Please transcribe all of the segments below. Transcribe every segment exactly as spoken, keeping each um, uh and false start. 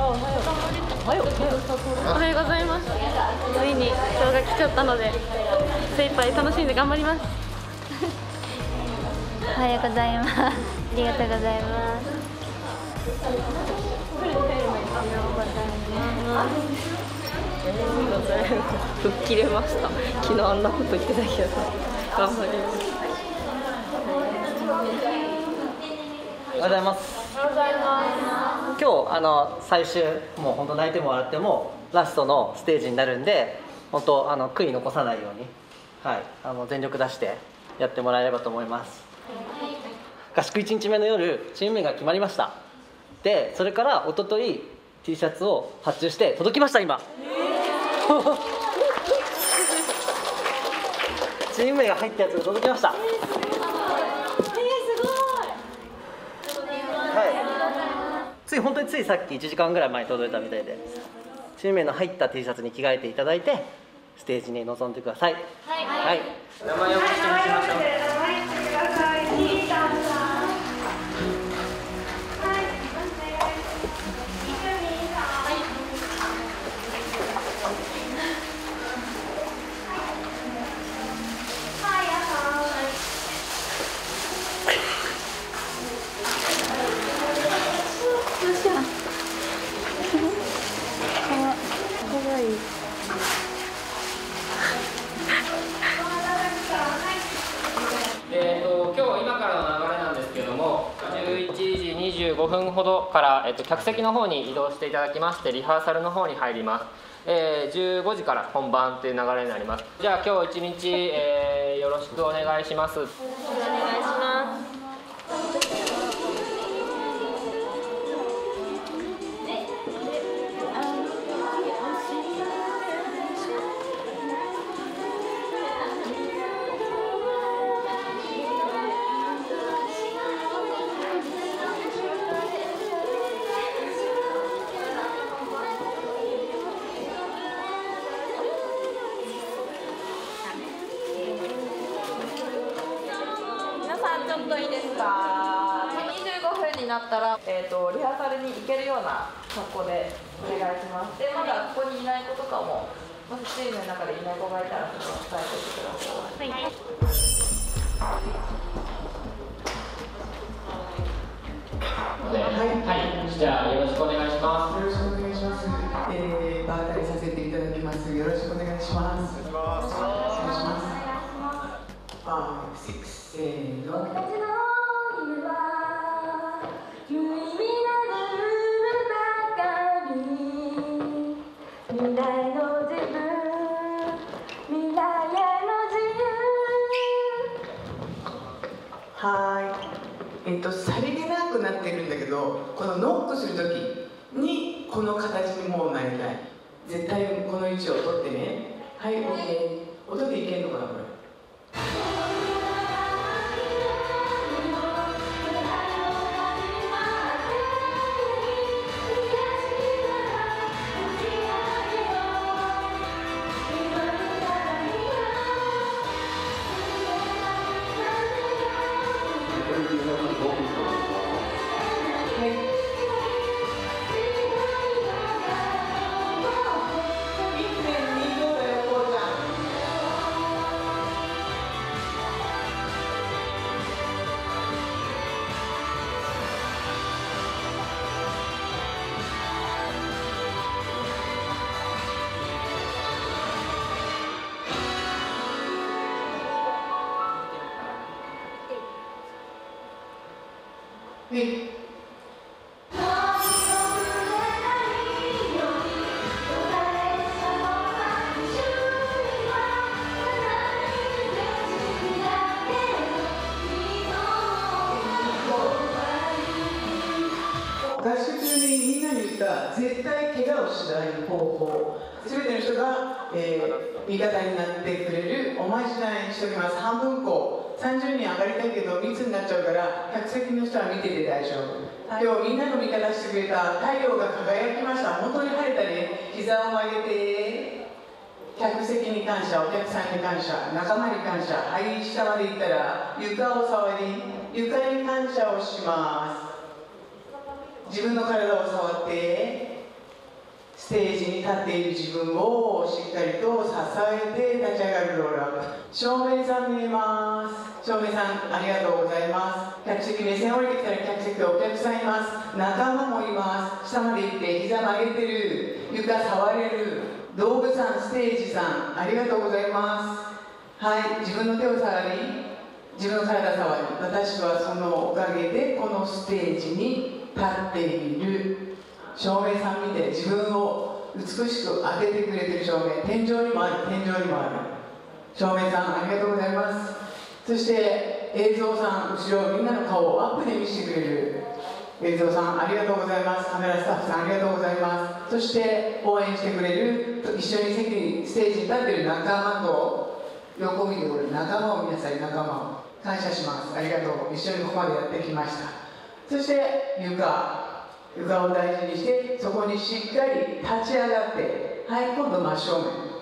おはようございます。ついに今日が来ちゃったので精一杯楽しんで頑張ります。 おはようございます。ありがとうございます。 吹っ切れました。昨日あんなこと言ってたけど頑張ります。 おはようございます。 おはようございます。 今日あの最終もう本当泣いても笑ってもラストのステージになるんで、本当あの悔い残さないように、はい、あの全力出してやってもらえればと思います。合宿いちにちめの夜、チーム名が決まりました。で、それから一昨日 T シャツを発注して届きました。今チーム名が入ったやつが届きました。つい本当についさっきいちじかんぐらい前に届いたみたいで、チーム名の入った T シャツに着替えていただいてステージに臨んでください。はい、はい、名前を口にしましょう。 えーと今日今からの流れなんですけども、じゅういちじにじゅうごふんほどから、えー、と客席の方に移動していただきましてリハーサルの方に入ります。えー、じゅうごじから本番という流れになります。じゃあ今日一日、えー、よろしくお願いします。お願いします。 ちょっといいですか。にじゅうごふんになったら、えーと、リハーサルに行けるような格好でお願いします。で、まだここにいない子とかも、もしチームの中でいない子がいたら、ちょっと伝えておいてください。はいはい、じゃあよろしくお願いします。 よろしくお願いします。えー、場当たりさせていただきます。よろしくお願いします。お願いします。five, six, せーの。はい。えっとさりげなくなってるんだけど、このノックするときにこの形にもうなりたい。絶対この位置を取ってね。はい、オッケー。音でいけるのかなこれ。はい。合宿中にみんなに言った絶対怪我をしない方法、すべての人が、えー、味方になってくれるおまじないにしておきます。半分こさんじゅうにん上がりたいけど密になっちゃうから客席の人は見てて大丈夫。今日みんなの味方してくれた太陽が輝きました。本当に晴れたね。膝を曲げて、客席に感謝、お客さんに感謝、仲間に感謝。はい、下まで行ったら床を触り、床に感謝をします。自分の体を触って、 ステージに立っている自分をしっかりと支えて立ち上がるロールアップ。照明さん見えます。照明さんありがとうございます。客席目線降りてきたら客席お客さんいます。仲間もいます。下まで行って膝曲げてる、床触れる、道具さん、ステージさんありがとうございます。はい、自分の手を触り、自分の体触り、私はそのおかげでこのステージに立っている。照明さん見て、自分を美しく当ててくれてる照明、天井にもある、天井にもある。照明さんありがとうございます。そして映像さん、後ろみんなの顔をアップで見せてくれる映像さんありがとうございます。カメラスタッフさんありがとうございます。そして応援してくれる、一緒に席にステージに立っている仲間と、横を見てくれる仲間を見なさい。仲間を感謝します。ありがとう。一緒にここまでやってきました。そして床床を大事にして、そこにしっかり立ち上がって、はい、今度真正面。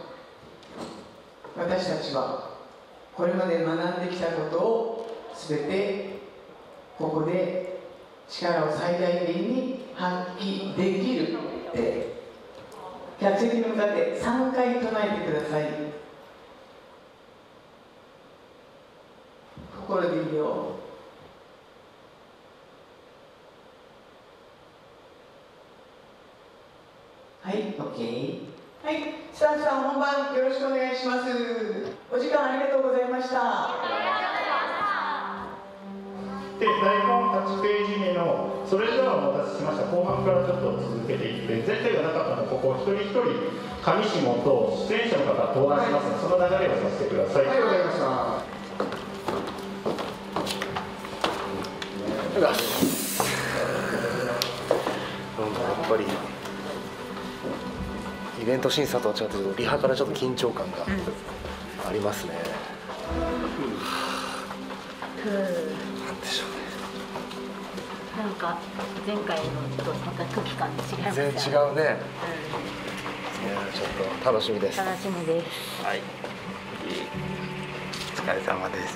私たちはこれまで学んできたことを全てここで力を最大限に発揮できるって客席に向かってさんかい唱えてください。心でいいよ。はい、OK。はい、スタッフさん本番よろしくお願いします。お時間ありがとうございました。 で、台本はちページ目のそれではお待たせしました。後半からちょっと続けていって、前回がなかったので、ここ一人一人上下と出演者の方登壇しますので、その流れをさせてください。 はい、わかりました。 うわっ、なんかやっぱりイベント審査とは違ってリハからちょっと緊張感がありますね。 うん、 なんでしょうね。 なんか前回のとまた空気感違いますよね。 全然違うね。うん、いやちょっと楽しみです。 楽しみです。 はい。お疲れ様です。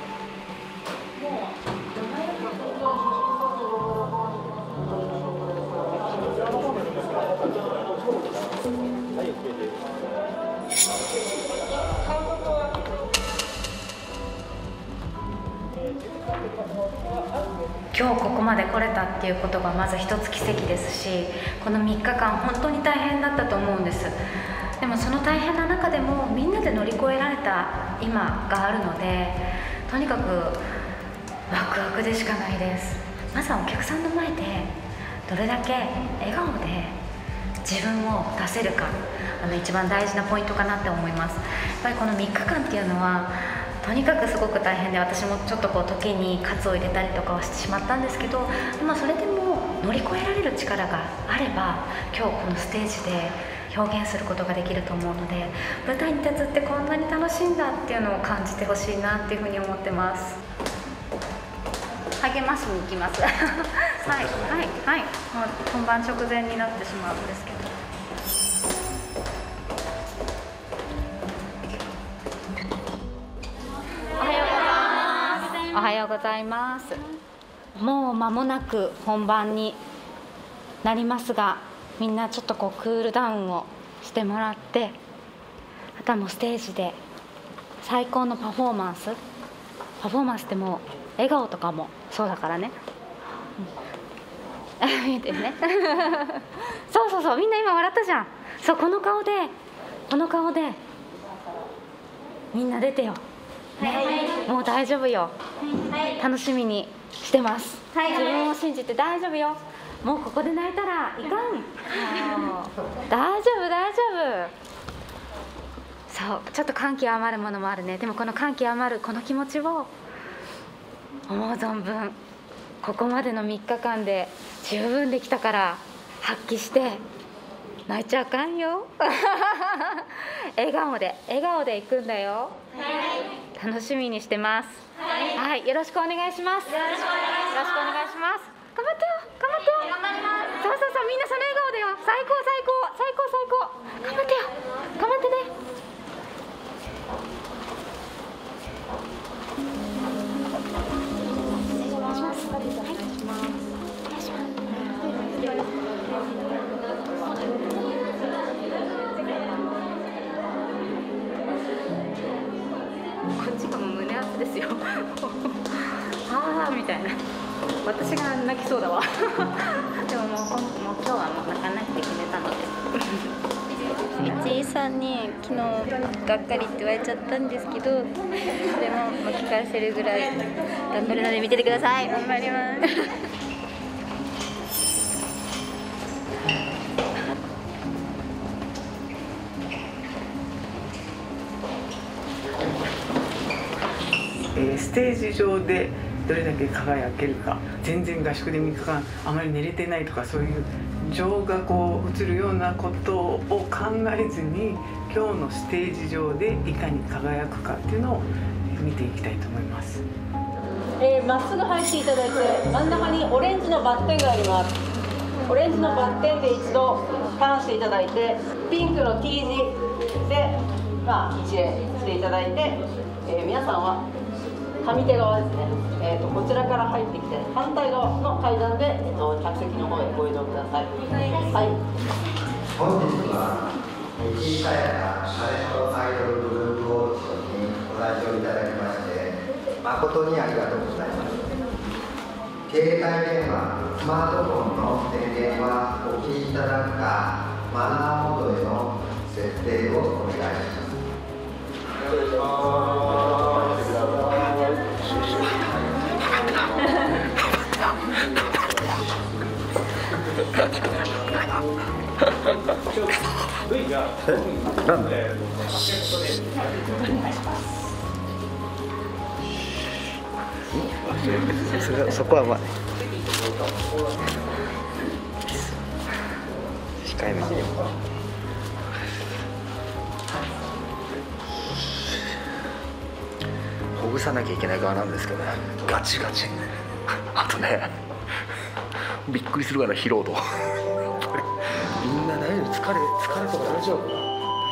今日ここまで来れたっていうことがまず一つ奇跡ですし、このみっかかん本当に大変だったと思うんです。でもその大変な中でもみんなで乗り越えられた今があるので、とにかくワクワクでしかないです。まずはお客さんの前でどれだけ笑顔で自分を出せるか、あの一番大事なポイントかなって思います。やっぱりこのみっかかんっていうのはとにかくすごく大変で、私もちょっとこう時に喝を入れたりとかはしてしまったんですけど、まあ、それでも乗り越えられる力があれば今日このステージで表現することができると思うので、舞台に立つってこんなに楽しいんだっていうのを感じてほしいなっていうふうに思ってます。励ましに行きますはいはいはい、もう本番直前になってしまうんですけど、おはようございます。もう間もなく本番になりますが、みんなちょっとこうクールダウンをしてもらって、あとはもうステージで最高のパフォーマンスパフォーマンスってもう笑顔とかもそうだからね、うん、見えてるねそうそうそう、みんな今笑ったじゃん。そう、この顔でこの顔でみんな出てよ、ね、はい、もう大丈夫よ、はい、楽しみにしてます、はい、自分を信じて大丈夫よ。もうここで泣いたらいかん大丈夫大丈夫。そう、ちょっと感極まるものもあるね。でもこの感極まるこの気持ちを思う存分ここまでのみっかかんで十分できたから発揮して泣いちゃあかんよ笑顔で笑顔でいくんだよ、はい、楽しみにしてます、はいはい、よろしくお願いします。よろしくお願いします。頑張ってよ頑張ってよ頑張ります。そうそうそう、みんなその笑顔だよ。最高最高最高最高、頑張ってよ頑張ってね。お願いします。はい、お願いします。お願いします。 ですよああみたいな、私が泣きそうだわでももう、もう今日はもう泣かないって決めたので一井さんに昨日がっかりって言われちゃったんですけど、それも巻き返せるぐらい頑張るので見ててください。頑張りますステージ上でどれだけ輝けるか、全然合宿でみっかかんあまり寝れてないとか、そういう情がこう映るようなことを考えずに、今日のステージ上でいかに輝くかっていうのを見ていきたいと思います。 えー、まっすぐ入っていただいて、真ん中にオレンジのバッテンがあります。オレンジのバッテンで一度ターンしていただいて、ピンクの T 字で、まあ、一礼していただいて、えー、皆さんは上手側ですね、えー、とこちらから入ってきて反対側の階段で、えー、と客席の方へご移動ください。はい、 本日は一井さやかタレントアイドルグループオーディションにご来場いただきまして誠にありがとうございます。携帯電話、スマートフォンの電源はお切りいただくか、マナーモードへの設定をお願いします。よろしくお願いします。 なんでそ, そこはまあ控えめにほぐさなきゃいけない側なんですけどね、ガチガチあとねびっくりするから疲労度みんな大丈夫、疲れ疲れとか大丈夫？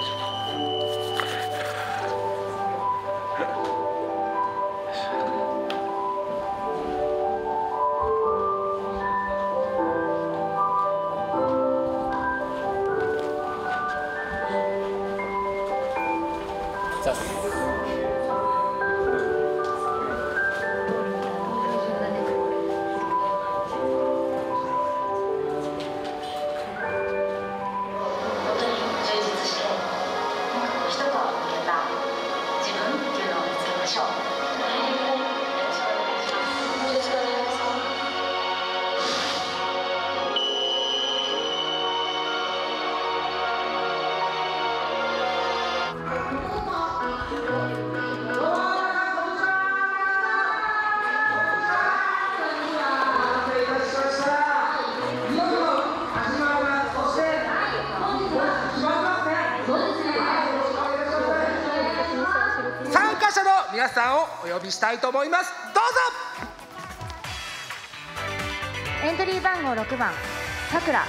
皆さんをお呼びしたいと思います。どうぞ。 エントリー番号ろくばんさくら、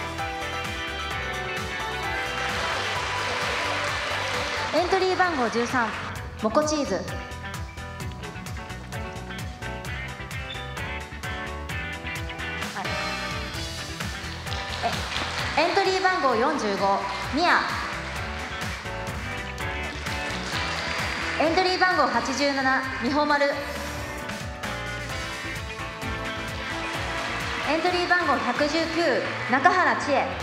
エントリー番号じゅうさんモコチーズ、エントリー番号よんじゅうごミヤ、エントリー番号はちじゅうななみほまる、エントリー番号ひゃくじゅうきゅう中原千恵、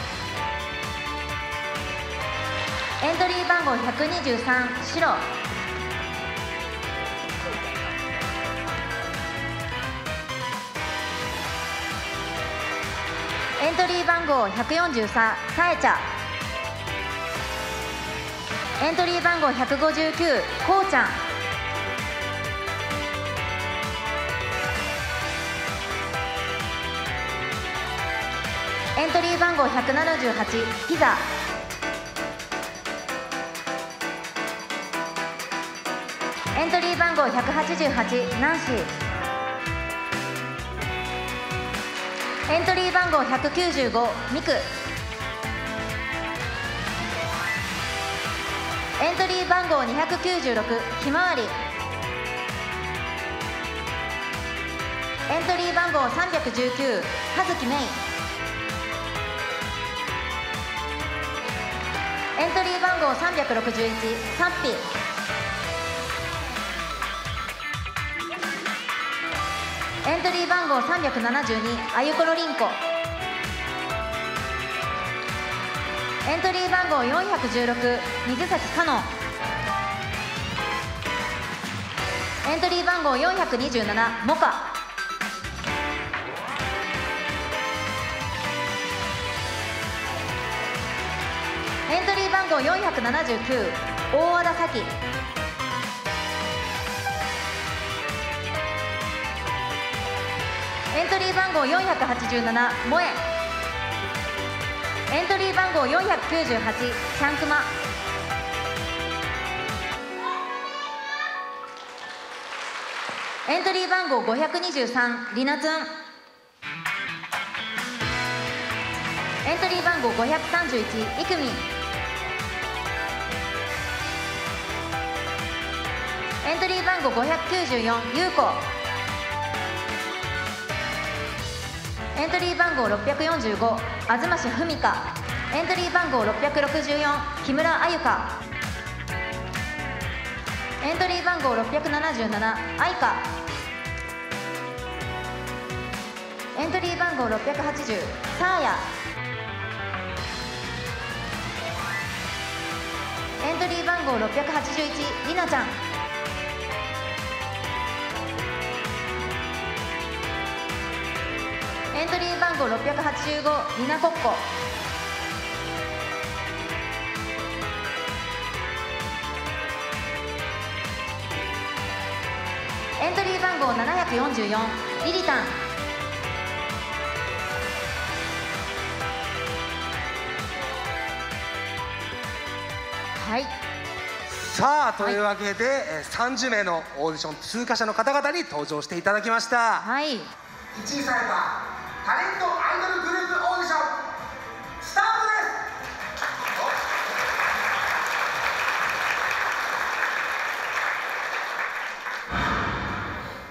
エントリー番号ひゃくにじゅうさん白、エントリー番号ひゃくよんじゅうさんさえちゃ、エントリー番号ひゃくごじゅうきゅうこうちゃん、エントリー番号ひゃくななじゅうはちピザ、エントリー番号ひゃくはちじゅうはちナンシー、エントリー番号ひゃくきゅうじゅうごミク、エントリー番号にひゃくきゅうじゅうろくひまわり、エントリー番号さんびゃくじゅうきゅう葉月芽衣、エントリー番号さんびゃくろくじゅういちサッピ、 エントリー番号さんびゃくななじゅうにあゆころりんこ。エントリー番号よんひゃくじゅうろく水崎かの。エントリー番号よんひゃくにじゅうななモカ。エントリー番号よんひゃくななじゅうきゅう大和田咲。エントリー番号よんひゃくはちじゅうなな萌え。エントリー番号よんひゃくきゅうじゅうはちシャンクマ。エントリー番号ごひゃくにじゅうさんりなつん。エントリー番号ごひゃくさんじゅういちいくみん。エントリー番号ごひゃくきゅうじゅうよんゆうこ。エントリー番号ろっぴゃくよんじゅうご東市ふみか。エントリー番号ろっぴゃくろくじゅうよん木村あゆか。エントリー番号ろっぴゃくななじゅうななあいか。エントリー番号ろっぴゃくはちじゅうさあや。エントリー番号ろっぴゃくはちじゅういちりなちゃん。エントリー番号ろっぴゃくはちじゅうごりなこっこ。エントリー番号ななひゃくよんじゅうよんリリタン。はい、 さあというわけで、はい、さんじゅうめいのオーディション通過者の方々に登場していただきました。 はい、 いちいされたタレントアイドルグループ